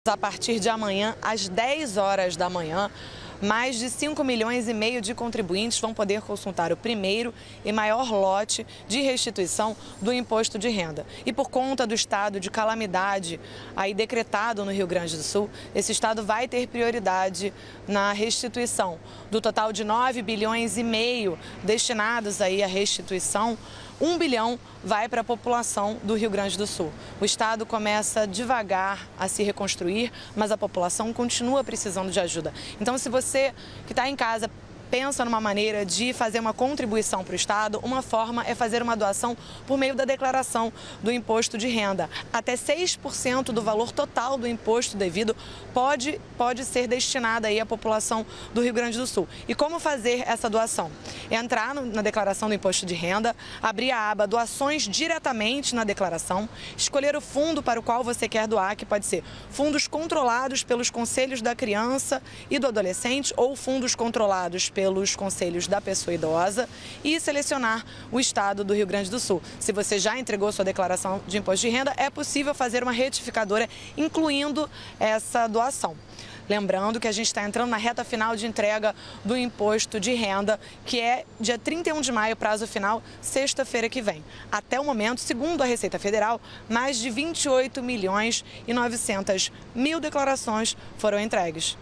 A partir de amanhã, às 10 horas da manhã, mais de 5,5 milhões de contribuintes vão poder consultar o primeiro e maior lote de restituição do imposto de renda. E por conta do estado de calamidade aí decretado no Rio Grande do Sul, esse estado vai ter prioridade na restituição. Do total de 9,5 bilhões destinados aí à restituição, 1 bilhão vai para a população do Rio Grande do Sul. O estado começa devagar a se reconstruir, mas a população continua precisando de ajuda. Então, se você que está em casa pensa numa maneira de fazer uma contribuição para o estado, uma forma é fazer uma doação por meio da declaração do imposto de renda. Até 6% do valor total do imposto devido pode ser destinado aí à população do Rio Grande do Sul. E como fazer essa doação? É entrar na declaração do imposto de renda, abrir a aba doações diretamente na declaração, escolher o fundo para o qual você quer doar, que pode ser fundos controlados pelos conselhos da criança e do adolescente ou fundos controlados pelos conselhos da pessoa idosa, e selecionar o estado do Rio Grande do Sul. Se você já entregou sua declaração de imposto de renda, é possível fazer uma retificadora incluindo essa doação. Lembrando que a gente está entrando na reta final de entrega do imposto de renda, que é dia 31 de maio, prazo final, sexta-feira que vem. Até o momento, segundo a Receita Federal, mais de 28,9 milhões declarações foram entregues.